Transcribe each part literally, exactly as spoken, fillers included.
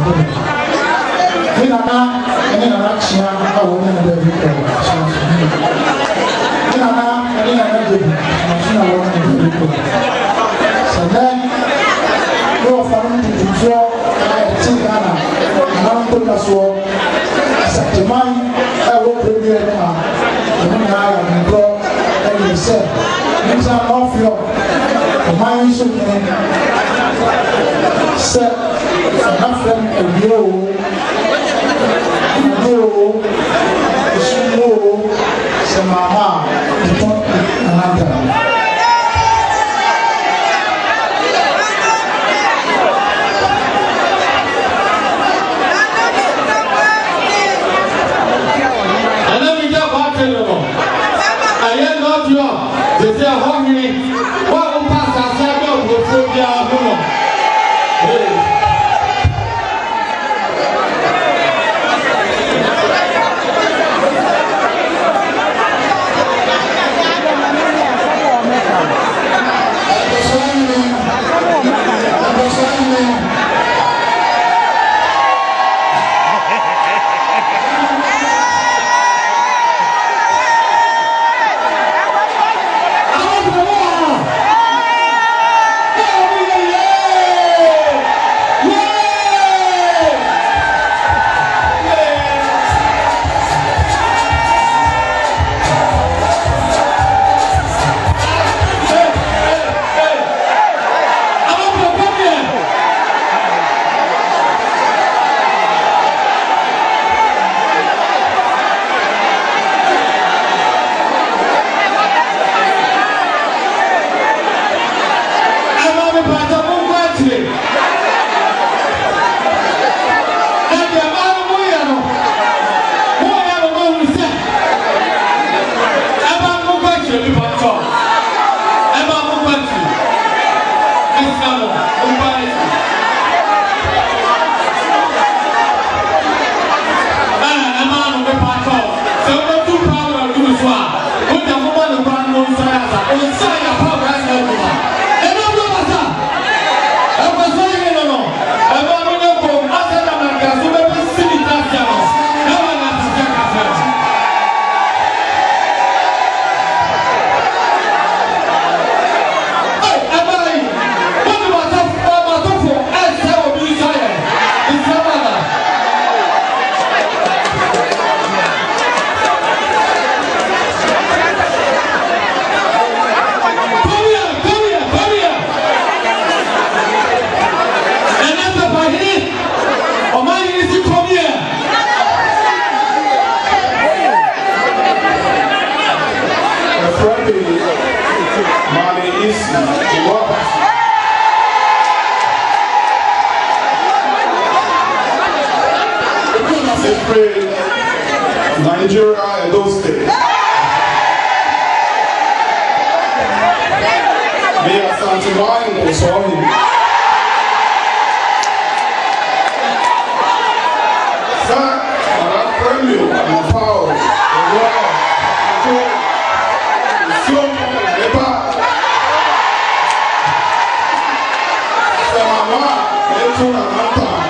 Nana and Nana Chia, I will never be called. Nana and Nana Baby, I will never be called. So then, go from the floor, I think Nana, Nana put us all. Asanteman, I will prepare now. And I am brought, and he said, these are off your mind. Set nothing and you. No, it's no, some mama, you don't another. And then we get back to the I am not your, they say, hungry. What will pass our cycle will throw their home? Nigeria and those states. May Asanteman was on him. Sir, and I pray you and power, the Lord, the soul, the power. Sir, Mama, let's turn around time.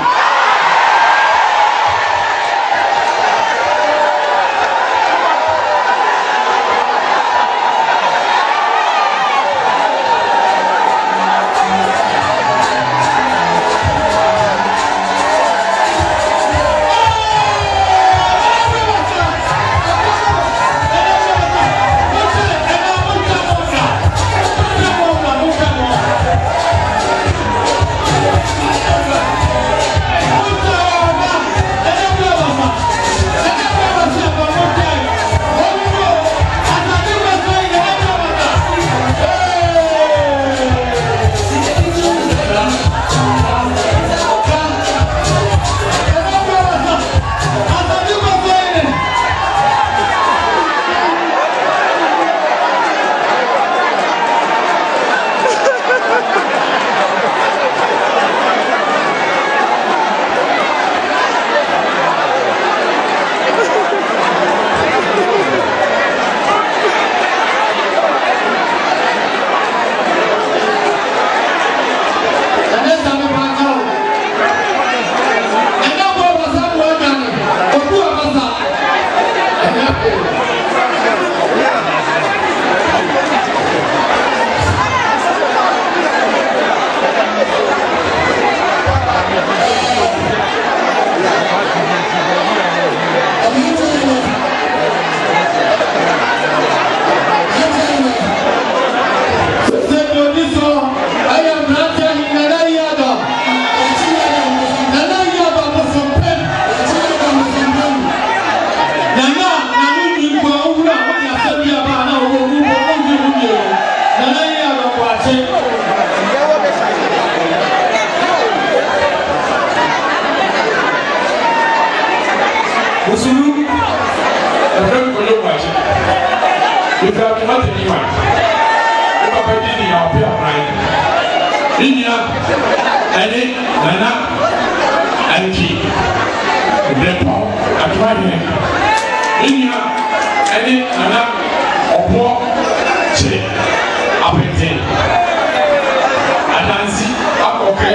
Usuru, a friend for your wife. If you have not anyone, if I did in our peer right. India, Ade, Nana, Anokye, Depo, Atwaye. India, Ade, Nana, Opo, Che, Apete, Adansi, Akoke,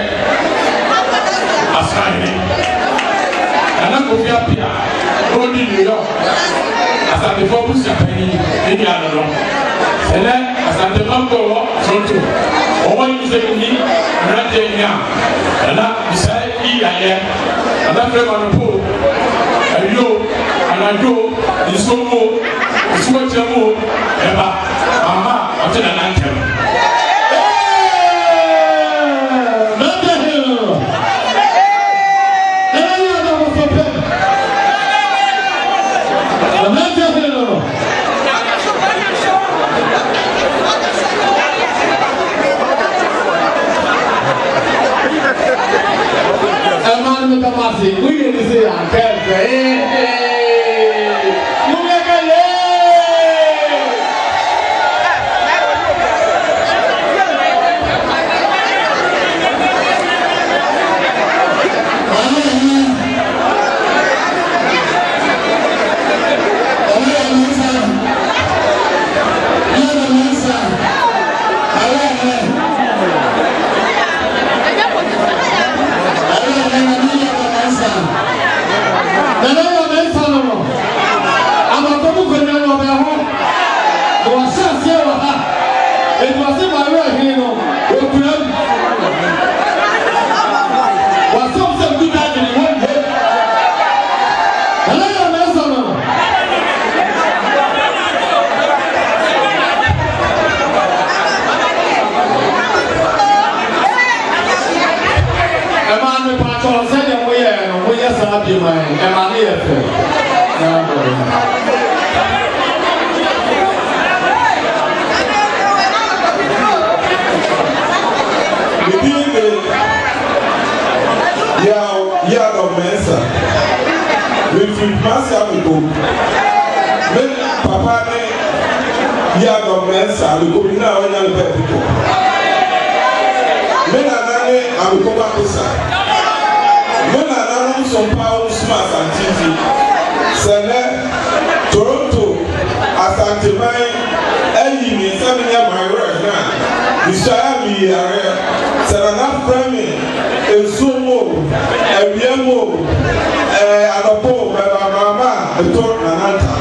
Asane. Nana Kofi Apia, Rodi New York, Asantefuo Busapani, India no. And then Asanteman Toronto. Owa yi se ni rade nya ana bisai yi aye ana fre ma no po ayo ana do isomo isuwa chemo eba mama o te na nantem eh nande hill eh ya do mo pe nande hill Aman me tamasi, we need to say I can't say. You make a yeah. Toronto, Asanteman, Eyi mi samiya mayra na. Ishaya mi yare, Serana Fremi, Esumo, Ebiemo, Anapo, Mama, Etor Nananta.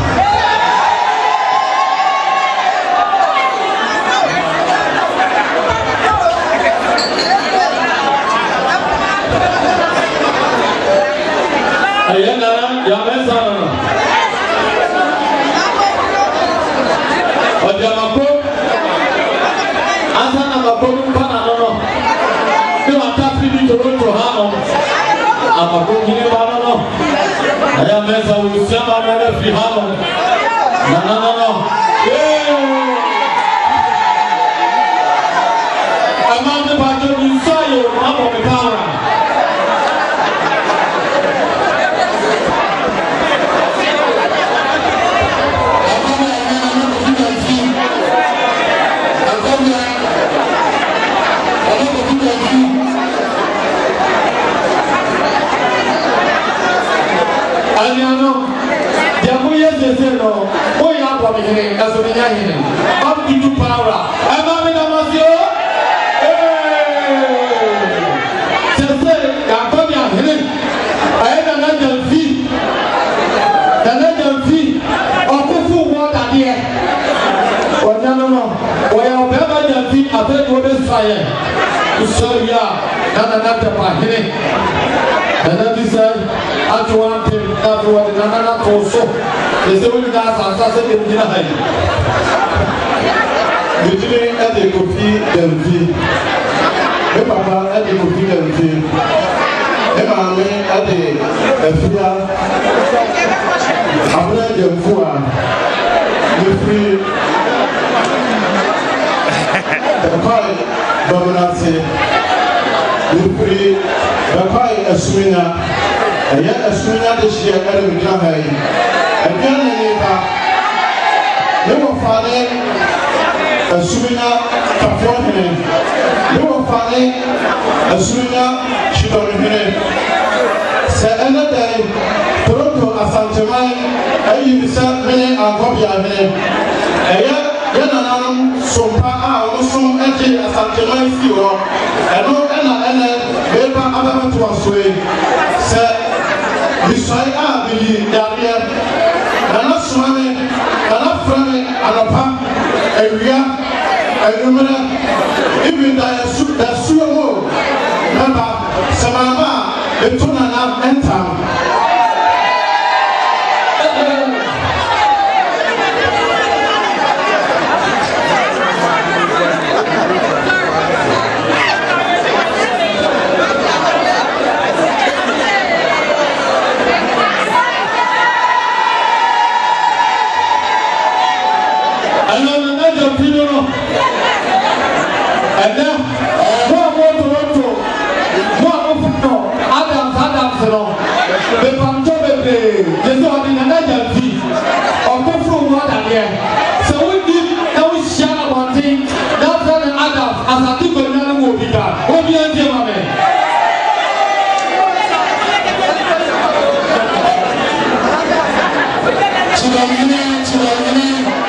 Ayana, Yamesa. Odiamako, Asana Mako, Panano, you are tapping to Toronto Hano, Amako, Hinebano, Ayamesa will sell another free Hano, Nanano, among the battle, you saw you up of the power. Aliano, Jamuya Zeno, Oya Bomi, Asanteman, up to power. I'm having a monsieur. Say, Antonia, I had another fee. Another fee of full water here. Or no, no, or I'll never have fee. I think what is fire. So, yeah, another part. And that is I don't want him not to want another also. There's the only guys I'm saying in the night. The children at the coffee and tea. The papa at the coffee and tea. The mammy at the Fia. I'm not the four. The free. The pie, Dominati. The free. The pie, a swinger. ɛyɛ asunya de hyɛ ɛre mi gyina ha yi aduane ne ba ne wɔ faade asunya kafoɔ hene ne wɔ faade asunya hyidɔre hene sɛ ɛnɛ dɛ Toronto Asanteman ayi mi sɛ mene ankɔbea hene ɛyɛ yɛ nananom sompa a wɔn so ɛgye Asanteman si hɔ ɛno ɛna ɛnɛ bɛba abɛbɛto aso yi sɛ bisɔe a biyi yadeɛ nana soma me nana frɛ me anɔpa awia anwummerɛ ibi da yɛsu dasuo mu mɛba sɛ maama a ɛto nana ɛntam and then more more Toronto, more of no Adams Adams no. The Panto Bebe, the Lord in another fee or go through water here. So we did now we share one thing. That's why the Adams as a people now will be done. What be on the man? Chilomini, Chilomini.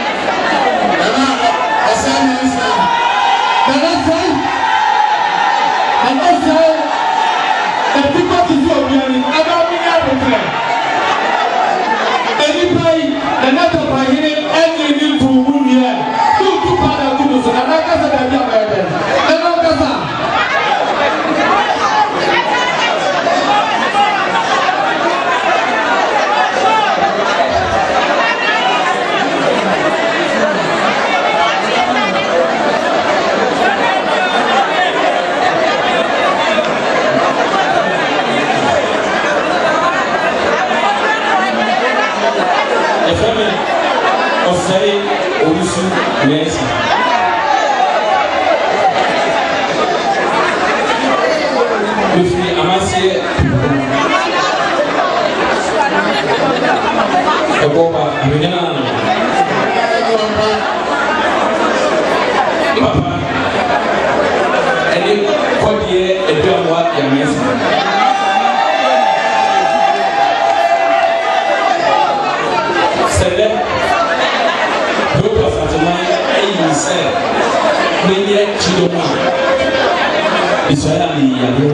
Yes. With me, I must say, a boba, I mean, Papa, and you caught here a drum what you miss. Said that. Said, when yet children, it's why I'm here.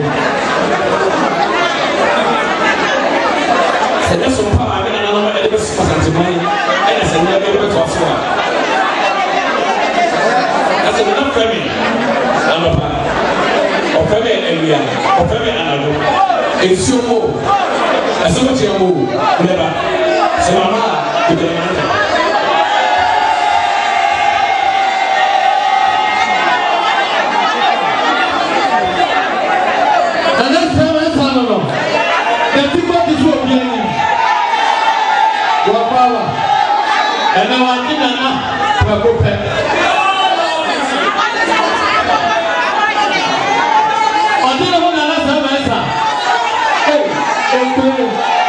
Said that's some power. I mean, I don't know what it's supposed to be. And I said, never go to us. That's enough for me. I'm a part of family and we are of family and I do. It's your move. As soon as you move, never. So, Mama, you can answer. And now I didn't know to go back. I didn't want to ask her answer. Hey, okay.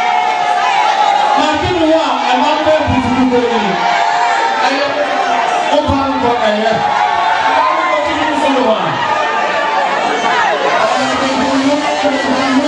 I didn't want a number to do it. I open for a year. I